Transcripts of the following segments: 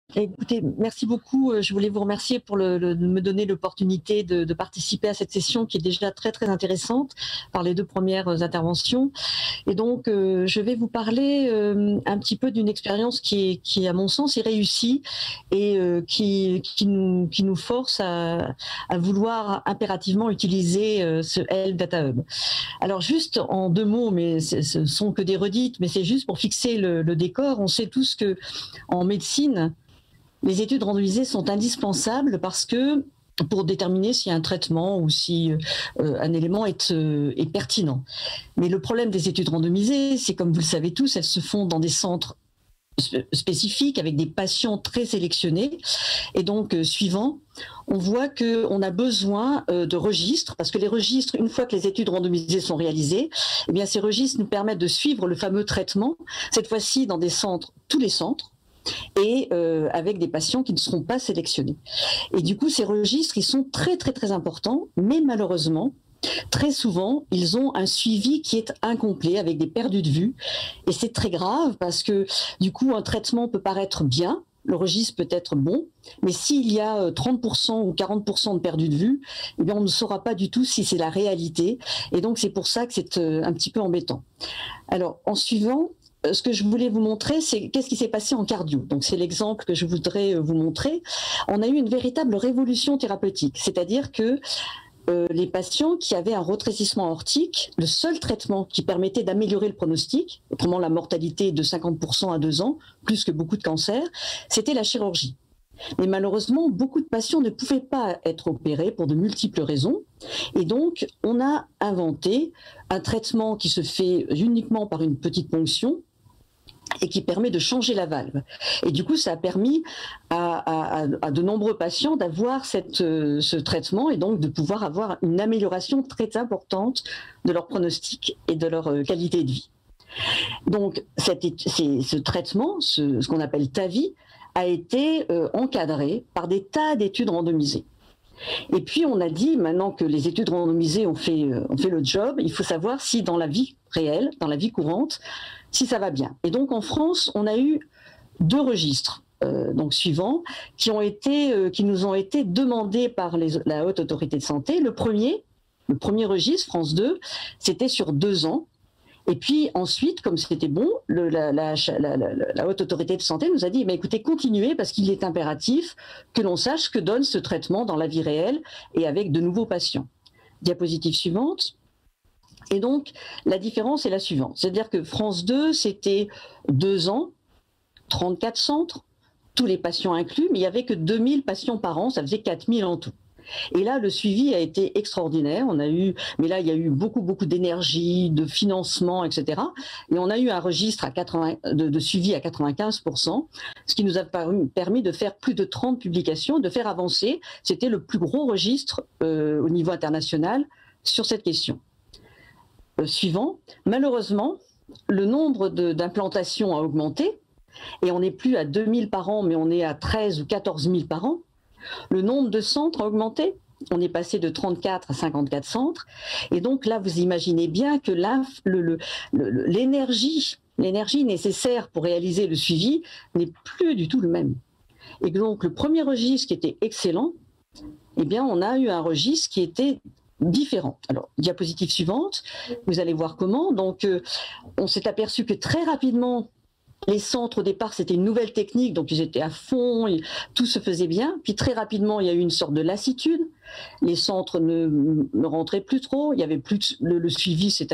Écoutez, merci beaucoup. Je voulais vous remercier pour de me donner l'opportunité de participer à cette session qui est déjà très très intéressante par les deux premières interventions. Et donc, je vais vous parler un petit peu d'une expérience qui, à mon sens, est réussie et qui nous force à vouloir impérativement utiliser ce Help Data Hub. Alors, juste en deux mots, mais ce sont que des redites, mais c'est juste pour fixer le décor. On sait tous que en médecine, les études randomisées sont indispensables parce que pour déterminer si un traitement ou si un élément est pertinent. Mais le problème des études randomisées, c'est comme vous le savez tous, elles se font dans des centres spécifiques avec des patients très sélectionnés. Et donc, suivant, on voit qu'on a besoin de registres, parce que les registres, une fois que les études randomisées sont réalisées, eh bien, ces registres nous permettent de suivre le fameux traitement, cette fois-ci dans des centres, tous les centres, et avec des patients qui ne seront pas sélectionnés. Et du coup, ces registres, ils sont très, très, très importants, mais malheureusement, très souvent, ils ont un suivi qui est incomplet, avec des perdus de vue. Et c'est très grave parce que, du coup, un traitement peut paraître bien, le registre peut être bon, mais s'il y a 30% ou 40% de perdus de vue, eh bien, on ne saura pas du tout si c'est la réalité. Et donc, c'est pour ça que c'est un petit peu embêtant. Alors, en suivant, ce que je voulais vous montrer, c'est qu'est-ce qui s'est passé en cardio. Donc, c'est l'exemple que je voudrais vous montrer. On a eu une véritable révolution thérapeutique, c'est-à-dire que les patients qui avaient un rétrécissement aortique, le seul traitement qui permettait d'améliorer le pronostic, autrement la mortalité de 50% à 2 ans, plus que beaucoup de cancers, c'était la chirurgie. Mais malheureusement, beaucoup de patients ne pouvaient pas être opérés pour de multiples raisons. Et donc, on a inventé un traitement qui se fait uniquement par une petite ponction et qui permet de changer la valve. Et du coup, ça a permis à de nombreux patients d'avoir ce traitement et donc de pouvoir avoir une amélioration très importante de leur pronostic et de leur qualité de vie. Donc, ce traitement, ce qu'on appelle TAVI, a été encadré par des tas d'études randomisées. Et puis, on a dit, maintenant que les études randomisées ont fait le job, il faut savoir si dans la vie réelle, dans la vie courante, si ça va bien. Et donc, en France, on a eu 2 registres, donc suivants, qui nous ont été demandés par la Haute Autorité de Santé. Le premier registre, France 2, c'était sur 2 ans. Et puis ensuite, comme c'était bon, la Haute Autorité de Santé nous a dit, mais écoutez, continuez parce qu'il est impératif que l'on sache ce que donne ce traitement dans la vie réelle et avec de nouveaux patients. Diapositive suivante. Et donc, la différence est la suivante. C'est-à-dire que France 2, c'était 2 ans, 34 centres, tous les patients inclus, mais il n'y avait que 2000 patients par an, ça faisait 4000 en tout. Et là, le suivi a été extraordinaire. Mais là, il y a eu beaucoup d'énergie, de financement, etc. Et on a eu un registre de suivi à 95%, ce qui nous a permis de faire plus de 30 publications, de faire avancer. C'était le plus gros registre au niveau international sur cette question. Suivant, malheureusement, le nombre d'implantations a augmenté et on n'est plus à 2000 par an, mais on est à 13 ou 14 000 par an. Le nombre de centres a augmenté, on est passé de 34 à 54 centres. Et donc là, vous imaginez bien que l'énergie nécessaire pour réaliser le suivi n'est plus du tout le même. Et donc le premier registre qui était excellent, eh bien on a eu un registre qui était différent. Alors, diapositive suivante, vous allez voir comment. Donc, on s'est aperçu que très rapidement, les centres, au départ, c'était une nouvelle technique, donc ils étaient à fond, tout se faisait bien. Puis très rapidement, il y a eu une sorte de lassitude. Les centres ne rentraient plus trop. Il y avait plus le suivi s'est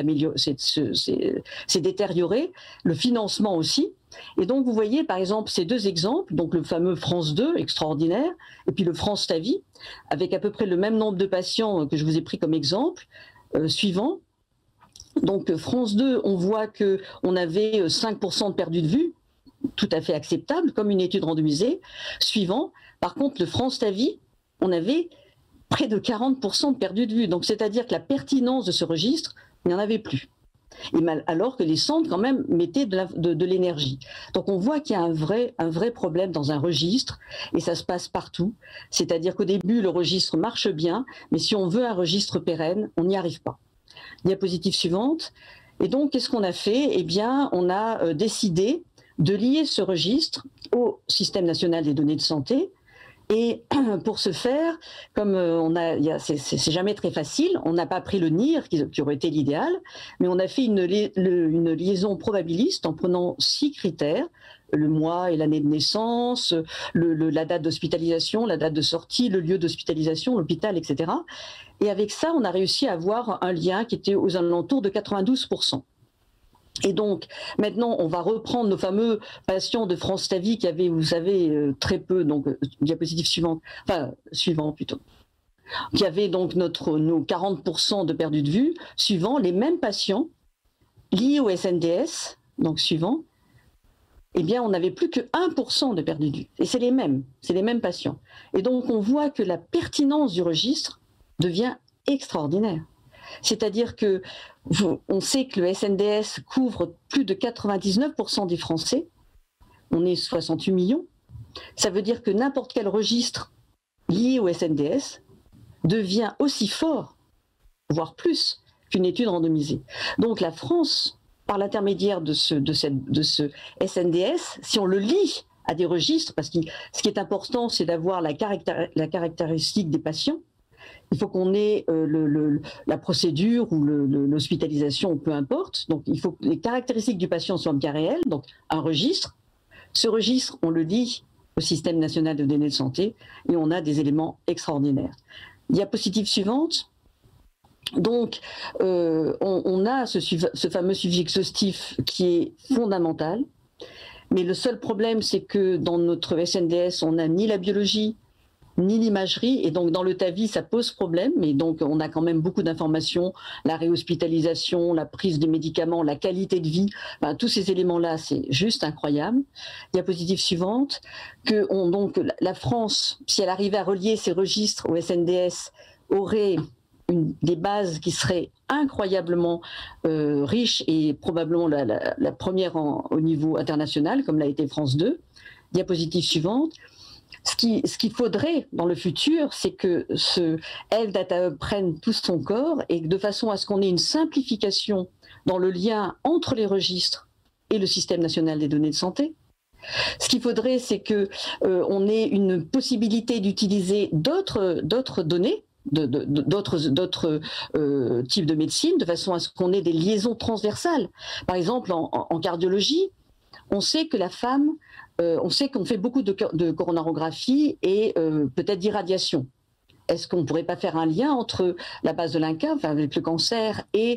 détérioré, le financement aussi. Et donc, vous voyez, par exemple, ces 2 exemples, donc le fameux France 2, extraordinaire, et puis le France TAVI, avec à peu près le même nombre de patients que je vous ai pris comme exemple, suivant. Donc, France 2, on voit qu'on avait 5% de perdus de vue, tout à fait acceptable, comme une étude randomisée. Suivant, par contre, le France TAVI, on avait près de 40% de perdus de vue. Donc, c'est-à-dire que la pertinence de ce registre, il n'y en avait plus. Alors que les centres, quand même, mettaient de l'énergie. Donc, on voit qu'il y a un vrai problème dans un registre, et ça se passe partout. C'est-à-dire qu'au début, le registre marche bien, mais si on veut un registre pérenne, on n'y arrive pas. Diapositive suivante. Et donc, qu'est-ce qu'on a fait? Eh bien, on a décidé de lier ce registre au système national des données de santé. Et pour ce faire, comme c'est jamais très facile, on n'a pas pris le NIR, qui aurait été l'idéal, mais on a fait une liaison probabiliste en prenant 6 critères, le mois et l'année de naissance, la date d'hospitalisation, la date de sortie, le lieu d'hospitalisation, l'hôpital, etc. Et avec ça, on a réussi à avoir un lien qui était aux alentours de 92%. Et donc, maintenant, on va reprendre nos fameux patients de France Ta Vie qui avaient, vous savez, très peu, donc, diapositive suivante, enfin, suivant plutôt, qui avaient donc nos 40% de perdu de vue, suivant les mêmes patients liés au SNDS, donc suivant, eh bien, on n'avait plus que 1% de perdu de vue. Et c'est les mêmes patients. Et donc, on voit que la pertinence du registre devient extraordinaire. C'est-à-dire que on sait que le SNDS couvre plus de 99% des Français. On est 68 millions. Ça veut dire que n'importe quel registre lié au SNDS devient aussi fort, voire plus, qu'une étude randomisée. Donc la France, par l'intermédiaire de ce SNDS, si on le lie à des registres, parce que ce qui est important, c'est d'avoir la caractéristique des patients. Il faut qu'on ait la procédure ou l'hospitalisation, peu importe. Donc, il faut que les caractéristiques du patient soient bien réelles. Donc, un registre. Ce registre, on le lie au système national de données de santé et on a des éléments extraordinaires. Diapositive suivante. Donc, on a ce fameux suivi exhaustif qui est fondamental. Mais le seul problème, c'est que dans notre SNDS, on n'a ni la biologie, ni l'imagerie, et donc dans le TAVI, ça pose problème, mais donc on a quand même beaucoup d'informations, la réhospitalisation, la prise des médicaments, la qualité de vie, enfin, tous ces éléments-là, c'est juste incroyable. Diapositive suivante, donc la France, si elle arrivait à relier ses registres au SNDS, aurait des bases qui seraient incroyablement riches et probablement la première au niveau international, comme l'a été France 2. Diapositive suivante. Ce qu'il faudrait dans le futur, c'est que ce Health Data Hub prenne tout son corps et de façon à ce qu'on ait une simplification dans le lien entre les registres et le système national des données de santé. Ce qu'il faudrait, c'est qu'on ait une possibilité d'utiliser d'autres données, d'autres types de médecine, de façon à ce qu'on ait des liaisons transversales. Par exemple, en cardiologie, on sait que la femme, on sait qu'on fait beaucoup de coronarographie et peut-être d'irradiation. Est-ce qu'on ne pourrait pas faire un lien entre la base de l'INCa, enfin, avec le cancer, et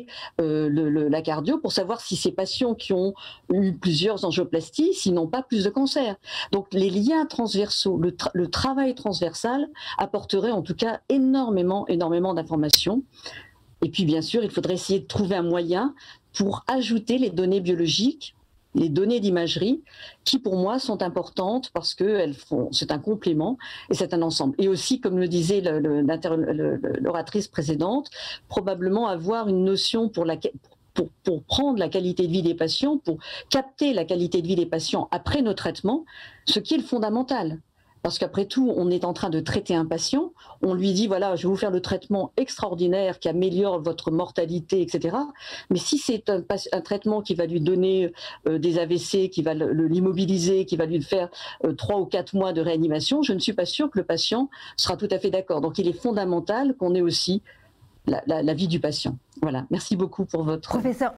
la cardio, pour savoir si ces patients qui ont eu plusieurs angioplasties, s'ils n'ont pas plus de cancer? Donc les liens transversaux, le travail transversal apporterait en tout cas énormément d'informations. Et puis bien sûr, il faudrait essayer de trouver un moyen pour ajouter les données biologiques, les données d'imagerie, qui pour moi sont importantes parce que c'est un complément et c'est un ensemble. Et aussi, comme le disait l'oratrice précédente, probablement avoir une notion pour prendre la qualité de vie des patients, pour capter la qualité de vie des patients après nos traitements, ce qui est le fondamental. Parce qu'après tout, on est en train de traiter un patient, on lui dit, voilà, je vais vous faire le traitement extraordinaire qui améliore votre mortalité, etc. Mais si c'est un traitement qui va lui donner des AVC, qui va l'immobiliser, qui va lui faire 3 ou 4 mois de réanimation, je ne suis pas sûre que le patient sera tout à fait d'accord. Donc il est fondamental qu'on ait aussi la vie du patient. Voilà, merci beaucoup pour votre... Professeur